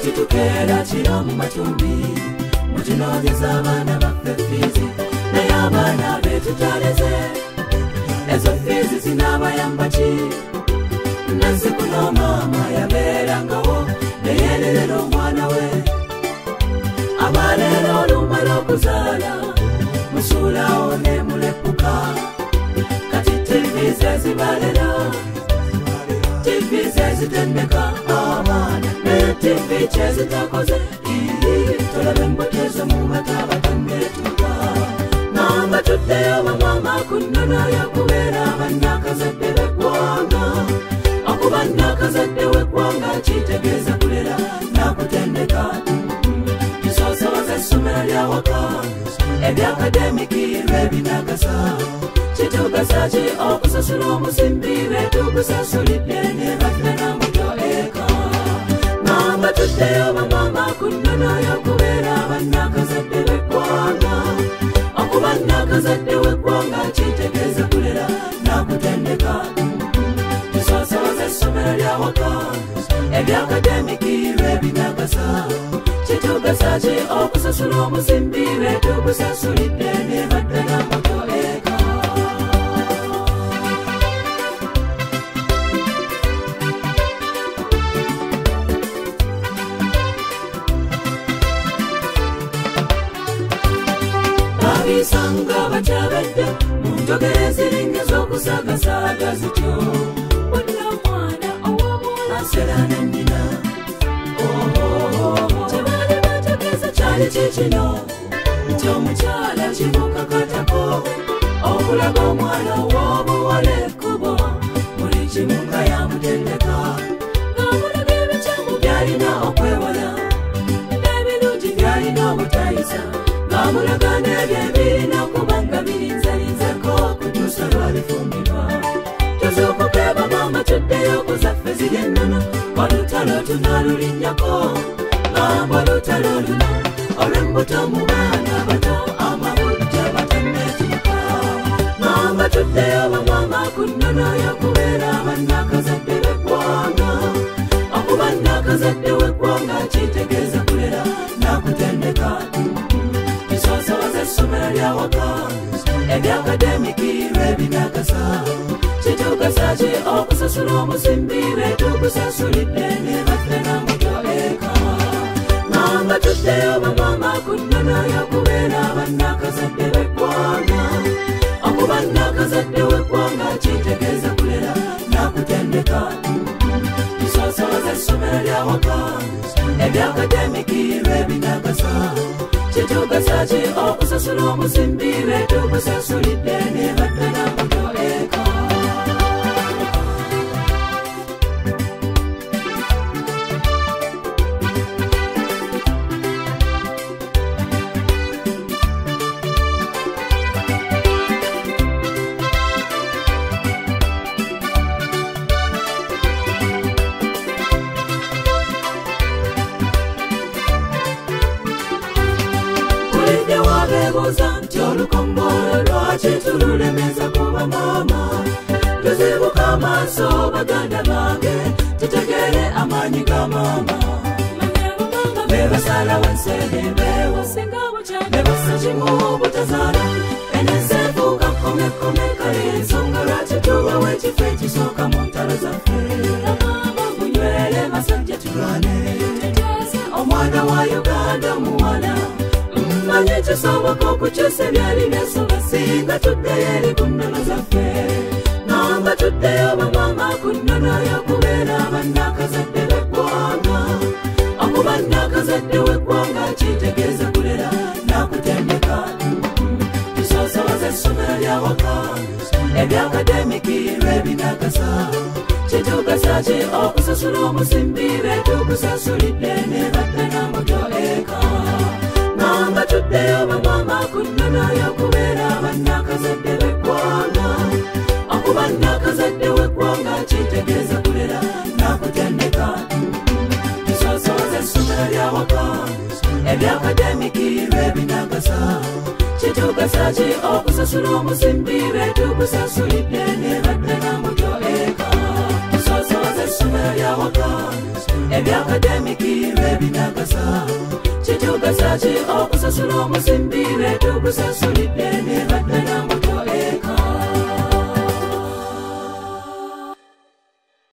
chitukera kiro mu matumbi mutunoonyeza abaana baffe fiizi naye abaana betutaleze ezo fiizi zinaabayamba ki nansi kuno maama yabeerangawo neyererera omwana we abaleero olumala okuzaala musuulawo ne mulepuka kati tivizi ezibalera tivizi ezitendeka abaana ne tivi kyezitakoze tolabe mbotezo mu mata batannetuka ngamba tuddeyo bamama ku nnono yakubeera bannakazadde b'eggwanga okuba nnakazadde w'eggwanga kitegeeza kulera nakutendeka tusoosowaza essomero lyawaka ebyakademiki lwebinagasa kitugasa ki okusasula omuzimbi lwetugusasulidde ne badde namuto eka ngamba tuddeyo bamama ku nnono yakubeera bannakazadde b'eggwanga okuba nnakazadde w'eggwanga kitegeeza kulera nakutendeka tusoosowaza essomero lyawaka ebyakademiki lwebinagasa kitugasa ki okusasula omuzimbi lwetugusasulidde ne badde namuto eka babisanga bakyabadde mu njogera eziringa ez'okusaagasaaga zityo wonna mwana owabuwala asera ne nnyina kyebaali bategeeza kyali kikino nti omukyala kimukakatako okulaga omwana ow'obuwala ekkubo buli kimu nga yamutendeka ng'amulaga ebikyamu byalina okwewala n'ebirungi byalina obutayisa ng'amulaga n'ebyo ebirina okuba nga birinzalinzako kutuusa lwalifumbirwa tuzuukuke bamama tuddeyo kuzaffe ziri ennono olutalo tunaalulinnyako ngamba olutalo luno olw'embuto mu baana bato amabujja batannetuuka ngamba tuddeyo bamama ku nnono yakubeera bannakazadde b'eggwanga okuba nnakazadde w'eggwanga kitegeeza kulera nakutendeka tusoosowaza essomero lyawaka ebyakademiki lwebinagasa kitugasa ki okusasula omuzimbi lwetugusasulidde ne badde namuto eka ngamba tuddeyo bamama ku nnono yakubeera bannakazadde b'eggwanga okuba nnakazadde w'eggwanga kitegeeza kulera nakutendeka tusoosowaza essomero lyawaka ebyakademiki lwebinagasa kitugasa ki okusasula omuzimbi lwetugusasulidde ne badde namuto eka nti olukombolo lwaki tululemeza kuba maama tuzibuka amaaso baganda bange tutegere amaanyi ga maama bebasalawo ensene beewo nebasa kimu butazaala eneseefuuka kkomekome kale ensonga lwaki tubawo ekifo ekisooka mu ntalo zaffe munywere masajja tulwane omwana wa uganda omuwala manye kisoboka okukyusa ebyali byasoba singa tuddeyo eri ku nnono zaffe ngamba tuddeyo bamama ku nnono yakubeera bannakazadde b'eggwanga okuba nnakazadde w'eggwanga kitegeeza kulera nakutendeka tusoosowaza essomero lyawaka ebyakademiki lwebinagasa kitugasa ki okusasula omuzimbi lwetugusasulidde ne badde namuto eka ngamba tuddeyo bamama ku nnono yakubeera bannakazadde b'eggwanga okuba nnakazadde w'eggwanga kitegeeza kulera nakutendeka tusoosowaza essomero lyawaka ebyakademiki lwebinagasa kitugasa ki okusasula omuzimbi lwetugusasulidde ne badde namuto eka tusoosowaza isomero lyawaka ebyakademiki lwe binagasa kitugasa ki okusasula omusimbi lwe tugusasulidde ne badde